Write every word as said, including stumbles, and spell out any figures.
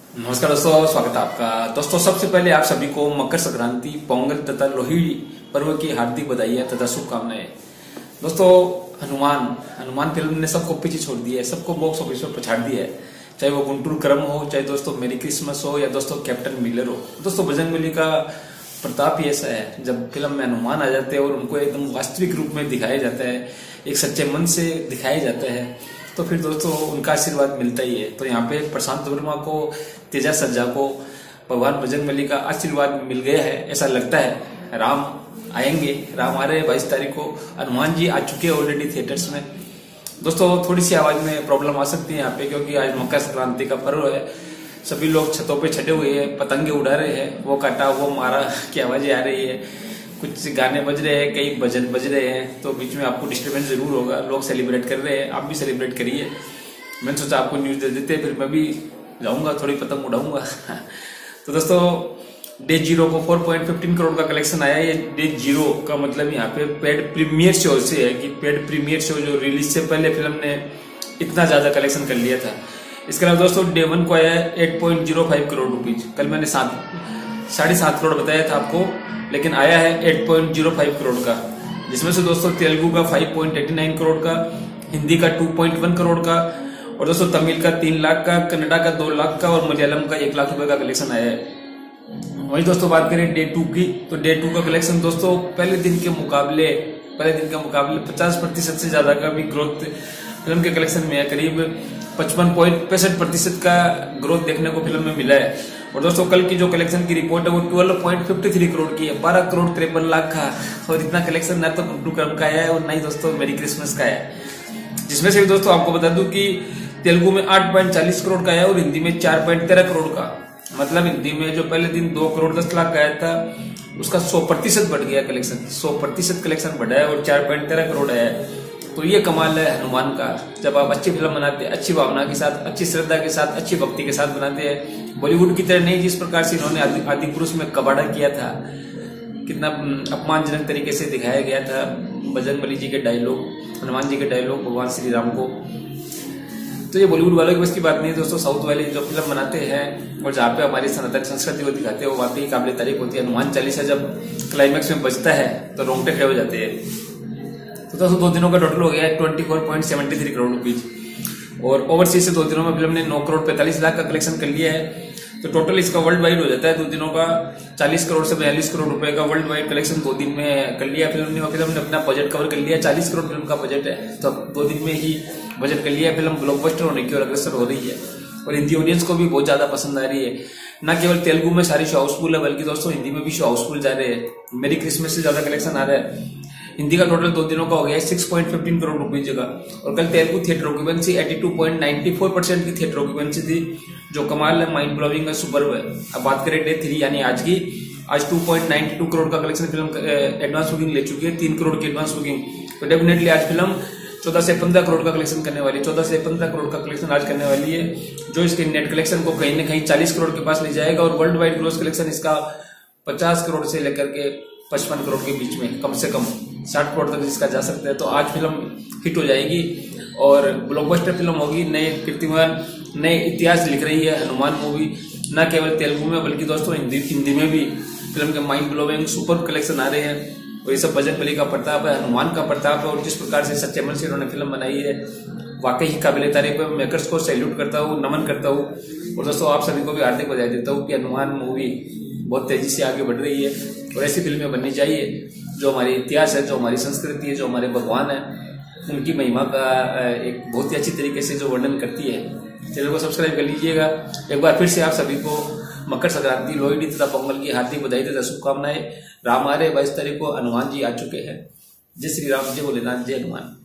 नमस्कार दोस्तों, स्वागत है आपका। दोस्तों सबसे पहले आप सभी को मकर संक्रांति, पोंगल तथा लोहड़ी पर्व की हार्दिक बधाई तथा शुभकामनाएं। दोस्तों हनुमान हनुमान फिल्म ने सबको पीछे छोड़ दिया है, सबको बॉक्स ऑफिस पर पछाड़ दिया है। चाहे वो गुंटूर क्रम हो, चाहे दोस्तों मेरी क्रिसमस हो, या दोस्तों कैप्टन मिलर हो। दोस्तों बजरंग बली का प्रताप ही ऐसा है, जब फिल्म में हनुमान आ जाते हैं और उनको एकदम वास्तविक रूप में दिखाया जाता है, एक सच्चे मन से दिखाया जाता है, तो फिर दोस्तों उनका आशीर्वाद मिलता ही है। तो यहाँ पे प्रशांत वर्मा को, तेजा सज्जा को भगवान बजरंग बली का आशीर्वाद मिल गया है, ऐसा लगता है। राम आएंगे, राम आ रहे हैं बाईस तारीख को। हनुमान जी आ चुके हैं ऑलरेडी थिएटर्स में। दोस्तों थोड़ी सी आवाज में प्रॉब्लम आ सकती है यहाँ पे, क्योंकि आज मकर संक्रांति का पर्व है। सभी लोग छतों पे छटे हुए हैं, पतंगे उड़ा रहे हैं, वो काटा वो मारा की आवाजें आ रही है, कुछ गाने बज रहे हैं, कई भजन बज रहे हैं, तो बीच में आपको डिस्टर्बेंस जरूर होगा। लोग सेलिब्रेट कर रहे हैं, आप भी सेलिब्रेट करिए। मैंने सोचा आपको न्यूज दे देते, फिर मैं भी जाऊंगा, थोड़ी पतंग उड़ाऊंगा। तो दोस्तों डे जीरो को चार पॉइंट एक पाँच करोड़ का कलेक्शन आया है। ये डे जीरो का मतलब यहाँ पे पेड प्रीमियर शो से है कि पेड प्रीमियर शो जो रिलीज से पहले फिल्म ने इतना ज्यादा कलेक्शन कर लिया था। इसके अलावा दोस्तों डे वन को आया है आठ पॉइंट शून्य पाँच करोड़ रुपीज। कल मैंने सात साढ़े सात करोड़ बताया था आपको, लेकिन आया है आठ पॉइंट शून्य पाँच करोड़ का, जिसमें से दोस्तों तेलुगु का पाँच पॉइंट आठ नौ करोड़ का, हिंदी का दो पॉइंट एक करोड़ का, और दोस्तों तमिल का तीन लाख का, कन्नड़ा का दो लाख का, और मलयालम का एक लाख रुपए का कलेक्शन आया है। वही दोस्तों बात करें डे टू की, तो डे टू का कलेक्शन दोस्तों पहले दिन के मुकाबले पहले दिन के मुकाबले पचास प्रतिशत से ज्यादा का भी ग्रोथ फिल्म के कलेक्शन में है। करीब पचपन पॉइंट पैंसठ प्रतिशत का ग्रोथ देखने को फिल्म में मिला है। और दोस्तों कल की जो कलेक्शन की रिपोर्ट है वो बारह पॉइंट तिरेपन करोड़ की है, बारह करोड़ तिरपन लाख का। और इतना कलेक्शन ना तो गुड्डू क्रम का है और ना ही दोस्तों मेरी क्रिसमस का है। जिसमें से भी दोस्तों आपको बता दूं कि तेलुगु में आठ पॉइंट चालीस करोड़ का है और हिंदी में चार पॉइंट तेरह करोड़ का। मतलब हिंदी में जो पहले दिन दो करोड़ दस लाख का आया था, उसका सौ प्रतिशत बढ़ गया कलेक्शन, सौ प्रतिशत कलेक्शन बढ़ा है और चार पॉइंट तेरह करोड़ है। तो ये कमाल है हनुमान का। जब आप अच्छी फिल्म बनाते हैं, अच्छी भावना के साथ, अच्छी श्रद्धा के साथ, अच्छी भक्ति के साथ बनाते हैं, बॉलीवुड की तरह नहीं जिस प्रकार से इन्होंने आदि, आदि पुरुष में कबाड़ा किया था, कितना अपमानजनक तरीके से दिखाया गया था बजरंग बली जी के डायलॉग, हनुमान जी के डायलॉग भगवान श्री राम को। तो ये बॉलीवुड वालों की बस की बात नहीं है दोस्तों। साउथ वाले जो फिल्म बनाते हैं और जहाँ पे हमारी सनातन संस्कृति को दिखाते हैं, वो वाकई काबिल तारीफ होती है। हनुमान चालीसा जब क्लाइमैक्स में बजता है तो रोंगटे खड़े हो जाते हैं। तो दोस्तों दो दिनों का टोटल हो गया है चौबीस पॉइंट सात तीन करोड़ रुपीज, और ओवरसीज से दो दिनों में फिल्म ने नौ करोड़ पैंतालीस लाख का कलेक्शन कर लिया है। तो टोटल इसका वर्ल्ड वाइड हो जाता है दो दिनों का चालीस करोड़ से बयालीस करोड़ रुपए का वर्ल्ड वाइड कलेक्शन दो दिन में कर लिया फिल्म ने। फिल्म ने अपना बजट कवर कर लिया, चालीस करोड़ फिल्म का बजट है, तो दो दिन में ही बजट कर लिया। फिल्म ब्लॉकबस्टर होने की और अग्रसर हो रही है और हिंदी ऑडियंस को भी बहुत ज्यादा पसंद आ रही है। न केवल तेलुगु में सारी शो हाउसफुल है, बल्कि दोस्तों हिंदी में भी शो हाउसफुल जा रहे हैं। मेरी क्रिसमस से ज्यादा कलेक्शन आ रहा है। हिंदी का टोटल दो दिनों का हो गया है छह पॉइंट एक पाँच करोड़ रुपए जगह, और कल तेलुगु थिएटर ऑक्यूपेंसी बयासी पॉइंट नौ चार परसेंट की थिएटर ऑक्यूपेंसी थी, जो कमाल है, माइंड ब्लोइंग है, सुपर्ब है। अब बात करें डे थ्री यानी आज की, आज दो पॉइंट नौ दो करोड़ का कलेक्शन फिल्म एडवांस बुकिंग ले चुकी है, तीन करोड़ की एडवांस बुकिंग। तो डेफिनेटली आज फिल्म चौदह से पंद्रह करोड़ का कलेक्शन करने वाली है, चौदह से पंद्रह करोड़ का कलेक्शन आज करने वाली है, जो इसके नेट कलेक्शन को कहीं ना कहीं चालीस करोड़ के पास ले जाएगा। और वर्ल्ड वाइड ग्रोस कलेक्शन इसका पचास करोड़ से लेकर के पचपन करोड़ के बीच में, कम से कम साठ करोड़ तक इसका जा सकता है। तो आज फिल्म हिट हो जाएगी और ब्लॉकबस्टर फिल्म होगी। नए कीर्तिमान, नए इतिहास लिख रही है हनुमान मूवी, न केवल तेलुगु में बल्कि दोस्तों हिंदी हिंदी में भी फिल्म के माइंड ब्लोइंग सुपर कलेक्शन आ रहे हैं। और ये सब बजरंग बली का प्रताप है, हनुमान का प्रताप है। और जिस प्रकार से सच्चे मन से उन्होंने फिल्म बनाई है, वाकई ही काबिल तारीफ है। मेकर्स को सैल्यूट करता हूँ, नमन करता हूँ। और दोस्तों आप सभी को भी हार्दिक बधाई देता हूँ कि हनुमान मूवी बहुत तेजी से आगे बढ़ रही है और ऐसी फिल्में बननी चाहिए जो हमारे इतिहास है, जो हमारी संस्कृति है, जो हमारे भगवान है, उनकी महिमा का एक बहुत ही अच्छी तरीके से जो वर्णन करती है। चैनल को सब्सक्राइब कर लीजिएगा। एक बार फिर से आप सभी को मकर संक्रांति, लोहड़ी तथा पोंगल की हार्दिक बधाई तथा शुभकामनाएं। राम आ रहे बाईस तारीख को, हनुमान जी आ चुके हैं। जय श्री राम, जय भोलेनाथ, जय हनुमान।